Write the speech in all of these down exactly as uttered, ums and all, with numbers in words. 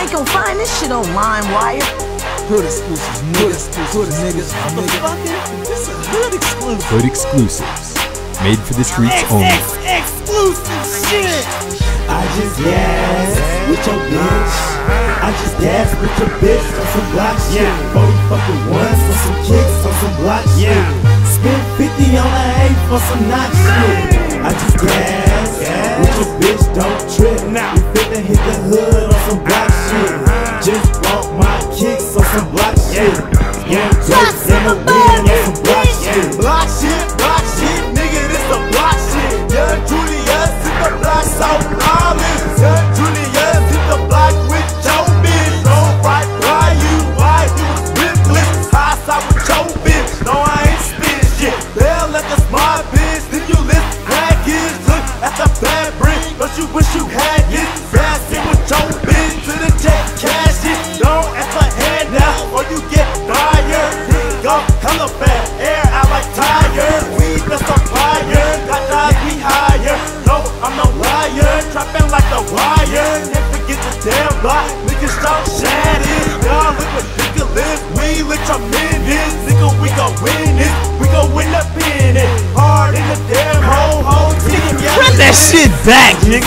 ain't gon' find this shit on LimeWire. Hood exclusives, niggas, hood niggas, Motherfucker, this is hood exclusive. Hood exclusives, made for the streets only. Exclusive shit. I just gas with your bitch. I just gas with your bitch on some block shit. forty fucking ones for some kicks on some block shit. Spend fifty on a eight for some knock shit. I just gas with your bitch, don't trip. We finna hit the hood on some block shit. Just bought my kicks on some block shit. Yeah, just in the wind on some block shit. Block shit, block shit, nigga, this a block shit. Young Juleus hit the block so flawless. Young Juleus hit the block with your bitch. Don't right by you, why you was ruthless? High side with your bitch, no I ain't spit shit. Bell at the smart bitch, then you list package. Look at the fabric, don't you wish you had it? Dancing with your bitch to the check cash it. Don't ask for hand now, or you get fired. Go hella fast, air out like tires. We the supplier, got jobs we hire. No, I'm no liar, trapping like the wire. Can't forget the damn block, niggas so shattered. Y'all look ridiculous, we look tremendous. Nigga, we gon' win it, we gon' win the pennant. Hard in the damn hole, whole team. Yeah, Run that shit back, nigga.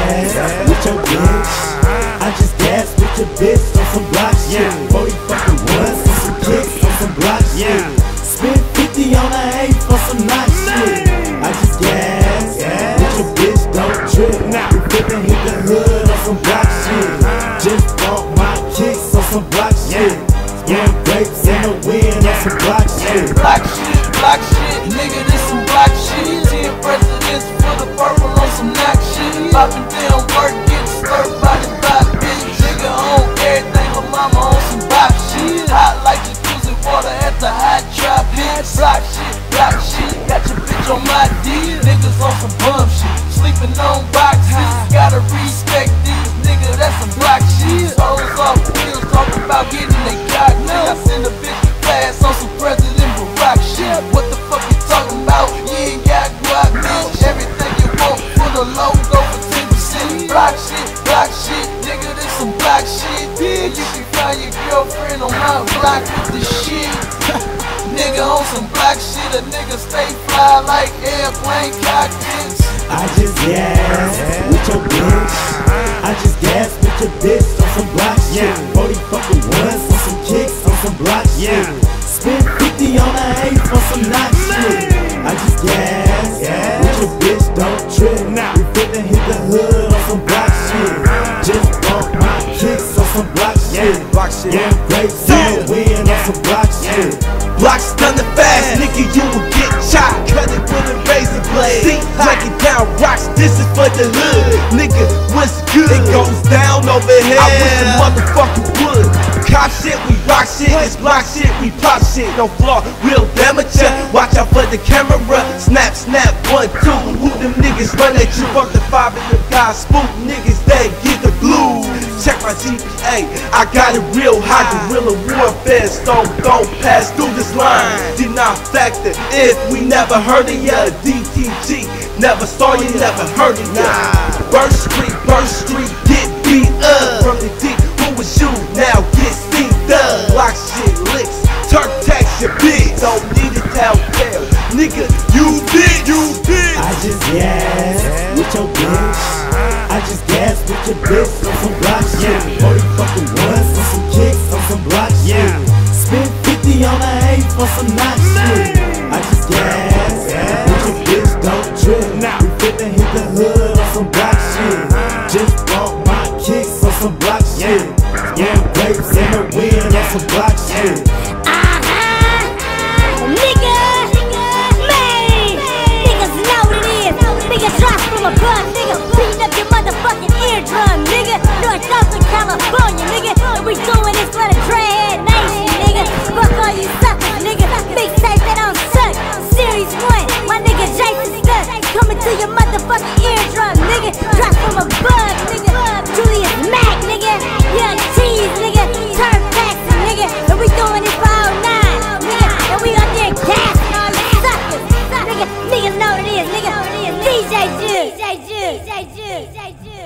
Gas with your bitch. I just gas with your bitch on some block shit. forty fucking ones for some kicks on some block shit. Spend fifty on a eight for some knock shit. I just gas with your bitch, don't trip. We finna hit the hood on some block shit. Just bought my kicks on some block shit. Yeah, grapes in the wind on some block shit. Block shit, block shit, nigga, this some block shit. Ten presidents for the purple on some knock shit. Poppin' down work, getting slurped by the block, bitch. Nigga on everything, my mama on some block shit. Hot like jacuzzi water at the hot trap, bitch. Block shit, block shit, got your bitch on my D. Niggas on some bum shit, sleeping on boxes. Gotta respect these niggas, that's some block shit. Souls off wheels, talking about getting they cock. Nigga, I send a bitch class on some President Barack shit. What the fuck you talking about? You ain't got guac, bitch. Everything you want for the logo for ten percent. Block shit, block shit, nigga, this some block shit. Yeah, you can find your girlfriend on my block with the shit. Nigga on some block shit, a nigga stay fly like airplane cockpits. I just gas with your bitch. I just gas with your bitch on some block shit. forty fucking ones for some kicks on some block shit. Spend fifty on a eight for some knock shit. I just gas with your bitch, don't trip. We finna hit the hood on some block shit. Just bought my kicks on some block shit. Yeah, grapes in the wind on some block shit. Blocks done the fast, nigga, you will get shot. Cut it with a razor blade. See, break it down rocks, this is for the hood. Nigga, what's good? It goes down over here. I wish the motherfucker would. Cop shit, we rock shit. It's block shit, we pop shit. No flaw, real amateur. Watch out for the camera. Snap, snap, one, two. Who them niggas run at you? Fuck the five and the guys spook niggas, they get the blues. Check my G P A, I got it real high. Guerrilla warfare, stone don't pass through this line. Did not factor if we never heard of ya. D T G, never saw you, never heard of ya. Burst Street, Burst Street, get beat up from the deep. Who was you? Now get steamed up. Block shit licks, Turk tax your bitch. Don't need a telltale, nigga, you did, you did. I just gas with your bitch. I just gas with your bitch on some block shit. forty fucking ones for some kicks on some block shit. Spend fifty on a eight for some knock shit. I just gas with your bitch, don't trip. We finna hit the hood on some block shit. Just bought my kicks on some block shit. Yeah, grapes in the wind on some block shit. Uh-huh, nigga, man, niggas know what it is. Nigga drops from above, nigga, beating up your motherfucking eardrum, nigga. North Oakland, California, nigga, and we doing this for the dreadhead nation, nigga. Fuck all you suckers, nigga. Mixtape that don't suck. Series one, my nigga Jason Stunts coming to your motherfucking eardrum, nigga. Drop from above, nigga. Juleus Mac, nigga. Young Cheese, nigga. Turn taxi, nigga. And we doing this for all nine, nigga. And we out there gassing all you suckers, nigga. Niggas know what it is, nigga. D J Jules, D J Jules, D J Jules, D J Jules.